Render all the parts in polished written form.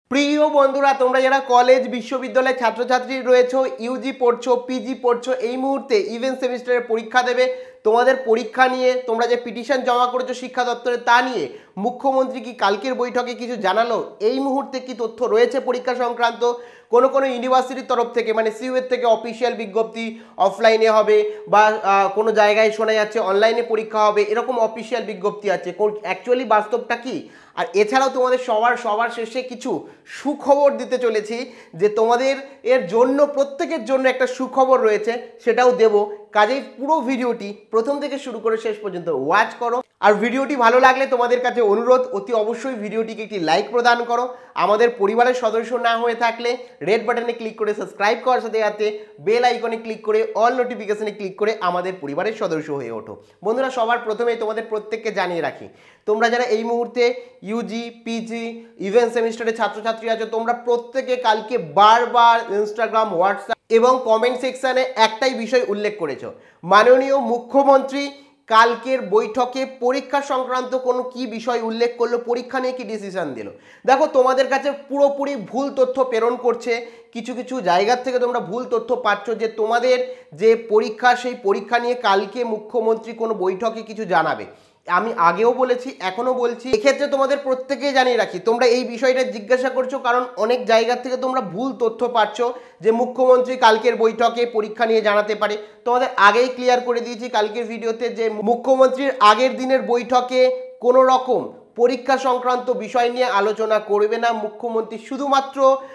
প্রিয় বন্ধুরা, তোমরা যারা কলেজ বিশ্ববিদ্যালয়ের ছাত্রছাত্রী রয়েছো, ইউজি পড়ছো, পিজি পড়ছো, এই মুহূর্তে ইভেন্ট সেমিস্টারের পরীক্ষা দেবে, তোমাদের পরীক্ষা নিয়ে তোমরা যে পিটিশন জমা করেছো শিক্ষা দপ্তরে, তা নিয়ে মুখ্যমন্ত্রী কি কালকের বৈঠকে কিছু জানালো? এই মুহূর্তে কি তথ্য রয়েছে পরীক্ষা সংক্রান্ত? কোনো ইউনিভার্সিটির তরফ থেকে মানে সিইউর থেকে অফিসিয়াল বিজ্ঞপ্তি অফলাইনে হবে বা কোনো জায়গায় শোনা যাচ্ছে অনলাইনে পরীক্ষা হবে, এরকম অফিসিয়াল বিজ্ঞপ্তি আছে, অ্যাকচুয়ালি বাস্তবটা কি? আর এছাড়াও তোমাদের সবার শেষে কিছু সুখবর দিতে চলেছি, যে তোমাদের এর জন্য প্রত্যেকের জন্য একটা সুখবর রয়েছে, সেটাও দেব। কাজেই পুরো ভিডিওটি প্রথম থেকে শুরু করে শেষ পর্যন্ত ওয়াচ করো। আর ভিডিওটি ভালো লাগলে তোমাদের কাছে অনুরোধ, অতি অবশ্যই ভিডিওটিকে একটি লাইক প্রদান করো। আমাদের পরিবারের সদস্য না হয়ে থাকলে রেড বাটনে ক্লিক করে সাবস্ক্রাইব করার সাথে সাথে বেল আইকনে ক্লিক করে অল নোটিফিকেশনে ক্লিক করে আমাদের পরিবারের সদস্য হয়ে ওঠো। বন্ধুরা, সবার প্রথমেই তোমাদের প্রত্যেককে জানিয়ে রাখি, তোমরা যারা এই মুহূর্তে ইউজি, পিজি, ইভেন্ট সেমিস্টারের ছাত্রছাত্রী আছো, তোমরা প্রত্যেকে কালকে বারবার ইনস্টাগ্রাম, হোয়াটসঅ্যাপ এবং কমেন্ট সেকশানে একটাই বিষয় উল্লেখ করেছো, মাননীয় মুখ্যমন্ত্রী কালকের বৈঠকে পরীক্ষা সংক্রান্ত কোনো কি বিষয় উল্লেখ করলো, পরীক্ষা নিয়ে কি ডিসিশন দিল। দেখো, তোমাদের কাছে পুরোপুরি ভুল তথ্য প্রেরণ করছে। কিছু কিছু জায়গার থেকে তোমরা ভুল তথ্য পাচ্ছ যে তোমাদের যে পরীক্ষা, সেই পরীক্ষা নিয়ে কালকে মুখ্যমন্ত্রী কোনো বৈঠকে কিছু জানাবে। আমি আগেও বলেছি, এখনো বলছি, এক্ষেত্রে তোমাদের প্রত্যেকেই জানিয়ে রাখি, তোমরা এই বিষয়টা জিজ্ঞাসা করছো কারণ অনেক জায়গা থেকে তোমরা ভুল তথ্য পাচ্ছ যে মুখ্যমন্ত্রী কালকের বৈঠকে পরীক্ষা নিয়ে জানাতে পারে। তোমাদের আগেই ক্লিয়ার করে দিয়েছি কালকের ভিডিওতে যে মুখ্যমন্ত্রীর আগের দিনের বৈঠকে কোনো রকম পরীক্ষা সংক্রান্ত বিষয় নিয়ে আলোচনা করবে না। মুখ্যমন্ত্রী শুধুমাত্র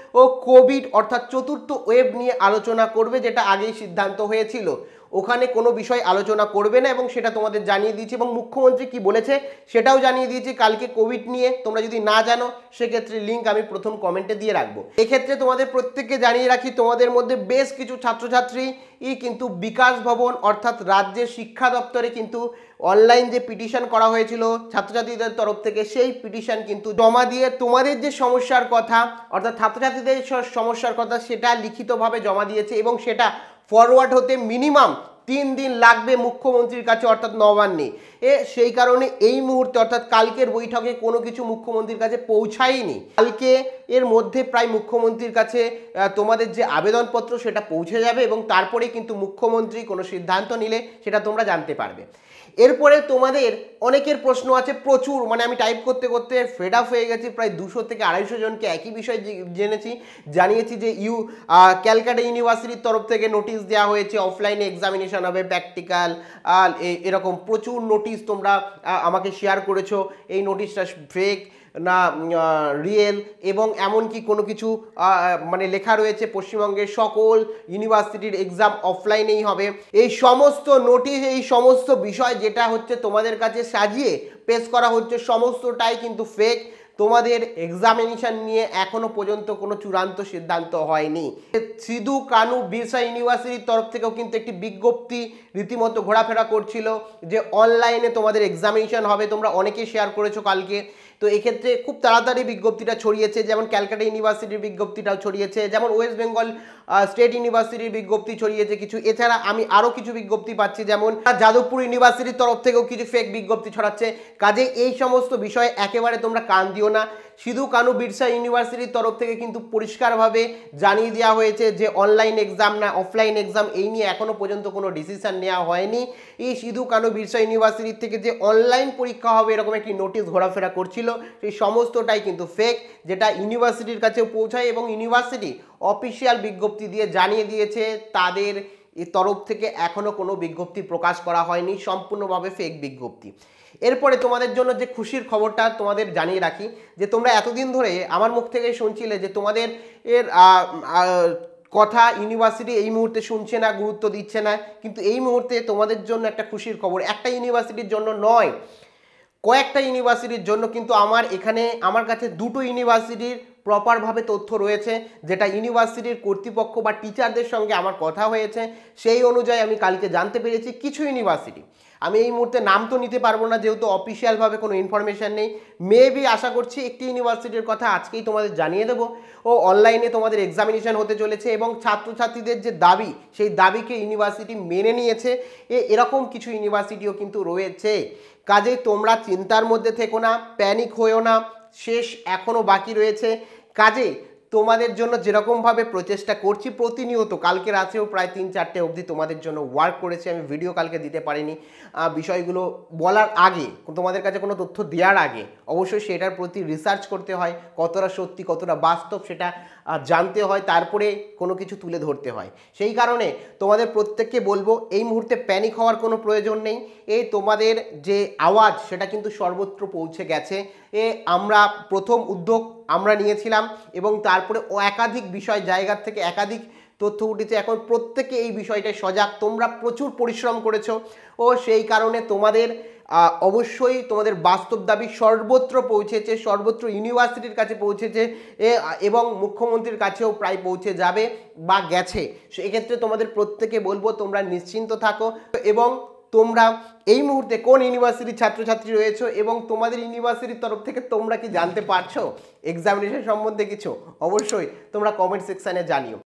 কোভিড অর্থাৎ চতুর্থ ওয়েভ নিয়ে আলোচনা করবে, যেটা আগেই সিদ্ধান্ত হয়েছিল। ওখানে কোনো বিষয় আলোচনা করবে না এবং সেটা তোমাদের জানিয়ে দিয়েছি। এবং মুখ্যমন্ত্রী কি বলেছে সেটাও জানিয়ে দিয়েছি কালকে কোভিড নিয়ে। তোমরা যদি না জানো সেক্ষেত্রে লিঙ্ক আমি প্রথম কমেন্টে দিয়ে রাখবো। এক্ষেত্রে তোমাদের প্রত্যেককে জানিয়ে রাখি, তোমাদের মধ্যে বেশ কিছু ছাত্রছাত্রী কিন্তু বিকাশ ভবন অর্থাৎ রাজ্যের শিক্ষা দপ্তরে কিন্তু অনলাইন যে পিটিশন করা হয়েছিল ছাত্রছাত্রীদের তরফ থেকে, সেই পিটিশন কিন্তু জমা দিয়ে তোমাদের যে সমস্যার কথা অর্থাৎ ছাত্রছাত্রীদের সমস্যার কথা সেটা লিখিতভাবে জমা দিয়েছে এবং সেটা ফরওয়ার্ড হতে মিনিমাম 3 দিন লাগবে মুখ্যমন্ত্রীর কাছে অর্থাৎ নবান্নে। সেই কারণে এই মুহূর্তে অর্থাৎ কালকের বৈঠকে কোনো কিছু মুখ্যমন্ত্রীর কাছে পৌঁছায়নি। কালকে এর মধ্যে প্রায় মুখ্যমন্ত্রীর কাছে তোমাদের যে আবেদনপত্র সেটা পৌঁছে যাবে এবং তারপরে কিন্তু মুখ্যমন্ত্রী কোনো সিদ্ধান্ত নিলে সেটা তোমরা জানতে পারবে। এরপরে তোমাদের অনেকের প্রশ্ন আছে প্রচুর, মানে আমি টাইপ করতে করতে ফেড আপ হয়ে গেছি। প্রায় 200 থেকে 250 জনকে একই বিষয় জানিয়েছি যে ক্যালকাটা ইউনিভার্সিটির তরফ থেকে নোটিশ দেওয়া হয়েছে, অফলাইনে এক্সামিনেশন হবে, প্র্যাকটিক্যাল, এরকম প্রচুর নোটিশ তোমরা আমাকে শেয়ার করেছো। এই নোটিশটা ফেক না রিয়েল, এবং এমনকি কোনো কিছু মানে লেখা রয়েছে পশ্চিমবঙ্গের সকল ইউনিভার্সিটির এক্সাম অফলাইনেই হবে। এই সমস্ত নোটিশ, এই সমস্ত বিষয় যেটা হচ্ছে তোমাদের কাছে সাজিয়ে পেশ করা হচ্ছে, সমস্তটাই কিন্তু ফেক। তোমাদের এক্সামিনেশন নিয়ে এখনো পর্যন্ত কোনো চূড়ান্ত সিদ্ধান্ত হয়নি। সিধু কানু বিরসা ইউনিভার্সিটির তরফ থেকেও কিন্তু একটি বিজ্ঞপ্তি রীতিমতো ঘোরাফেরা করছিল যে অনলাইনে তোমাদের এক্সামিনেশন হবে। তোমরা অনেকেই শেয়ার করেছো কালকে। তো এক্ষেত্রে খুব তাড়াতাড়ি বিজ্ঞপ্তিটা ছড়িয়েছে, যেমন ক্যালকাটা ইউনিভার্সিটির বিজ্ঞপ্তিটাও ছড়িয়েছে, যেমন ওয়েস্ট বেঙ্গল স্টেট ইউনিভার্সিটির বিজ্ঞপ্তি ছড়িয়েছে কিছু। এছাড়া আমি আরও কিছু বিজ্ঞপ্তি পাচ্ছি, যেমন যাদবপুর ইউনিভার্সিটির তরফ থেকেও কিছু ফেক বিজ্ঞপ্তি ছড়াচ্ছে। কাজে এই সমস্ত বিষয়ে একেবারে তোমরা কান দিও না। সিধু কানু বিরসা ইউনিভার্সিটির তরফ থেকে কিন্তু পরিষ্কারভাবে জানিয়ে দেওয়া হয়েছে যে অনলাইন এক্সাম না অফলাইন এক্সাম, এই নিয়ে এখনও পর্যন্ত কোনো ডিসিশন নেওয়া হয়নি। এই সিধু কানু বিরসা ইউনিভার্সিটির থেকে যে অনলাইন পরীক্ষা হবে এরকম একটি নোটিশ ঘোরাফেরা করছিল, সেই সমস্তটাই কিন্তু ফেক, যেটা ইউনিভার্সিটির কাছে পৌঁছায় এবং ইউনিভার্সিটি অফিসিয়াল বিজ্ঞপ্তি দিয়ে জানিয়ে দিয়েছে তাদের তরফ থেকে এখনও কোনো বিজ্ঞপ্তি প্রকাশ করা হয়নি, সম্পূর্ণভাবে ফেক বিজ্ঞপ্তি। এরপরে তোমাদের জন্য যে খুশির খবরটা তোমাদের জানিয়ে রাখি, যে তোমরা এতদিন ধরে আমার মুখ থেকে শুনছিলে যে তোমাদের কথা ইউনিভার্সিটি এই মুহূর্তে শুনছে না, গুরুত্ব দিচ্ছে না, কিন্তু এই মুহূর্তে তোমাদের জন্য একটা খুশির খবর। একটা ইউনিভার্সিটির জন্য নয়, কয়েকটা ইউনিভার্সিটির জন্য কিন্তু আমার কাছে দুটো ইউনিভার্সিটির প্রপারভাবে তথ্য রয়েছে, যেটা ইউনিভার্সিটির কর্তৃপক্ষ বা টিচারদের সঙ্গে আমার কথা হয়েছে, সেই অনুযায়ী আমি কালকে জানতে পেরেছি কিছু ইউনিভার্সিটি, আমি এই মুহূর্তে নাম তো নিতে পারবো না যেহেতু অফিসিয়ালভাবে কোনো ইনফরমেশান নেই, মেবি আশা করছি একটি ইউনিভার্সিটির কথা আজকেই তোমাদের জানিয়ে দেবো। অনলাইনে তোমাদের এক্সামিনেশন হতে চলেছে এবং ছাত্রছাত্রীদের যে দাবি, সেই দাবিকে ইউনিভার্সিটি মেনে নিয়েছে। এরকম কিছু ইউনিভার্সিটিও কিন্তু রয়েছে। কাজেই তোমরা চিন্তার মধ্যে থেকো না, প্যানিক হয়েও না, শেষ এখনও বাকি রয়েছে। কাজে তোমাদের জন্য যেরকমভাবে প্রচেষ্টা করছি প্রতিনিয়ত, কালকে রাতেও প্রায় 3-4টে অবধি তোমাদের জন্য ওয়ার্ক করেছি, আমি ভিডিও কালকে দিতে পারিনি, বিষয়গুলো বলার আগে, তোমাদের কাছে কোনো তথ্য দেওয়ার আগে অবশ্যই সেটার প্রতি রিসার্চ করতে হয়, কতটা সত্যি কতটা বাস্তব সেটা জানতে হয়, তারপরে কোনো কিছু তুলে ধরতে হয়। সেই কারণে তোমাদের প্রত্যেককে বলবো এই মুহূর্তে প্যানিক হওয়ার কোনো প্রয়োজন নেই। এই তোমাদের যে আওয়াজ সেটা কিন্তু সর্বত্র পৌঁছে গেছে। আমরা প্রথম উদ্যোগ আমরা নিয়েছিলাম এবং তারপরে একাধিক বিষয় জায়গার থেকে একাধিক তথ্য উঠেছে, এখন প্রত্যেকে এই বিষয়টায় সজাগ। তোমরা প্রচুর পরিশ্রম করেছো ও সেই কারণে তোমাদের অবশ্যই তোমাদের বাস্তব দাবি সর্বত্র পৌঁছেছে, সর্বত্র ইউনিভার্সিটির কাছে পৌঁছেছে এবং মুখ্যমন্ত্রীর কাছেও প্রায় পৌঁছে যাবে বা গেছে। সেক্ষেত্রে তোমাদের প্রত্যেকে বলবো তোমরা নিশ্চিন্ত থাকো এবং তোমরা এই মুহূর্তে কোন ইউনিভার্সিটির ছাত্রছাত্রী রয়েছো এবং তোমাদের ইউনিভার্সিটির তরফ থেকে তোমরা কি জানতে পারছো এক্সামিনেশন সম্বন্ধে কিছু, অবশ্যই তোমরা কমেন্ট সেকশানে জানিও।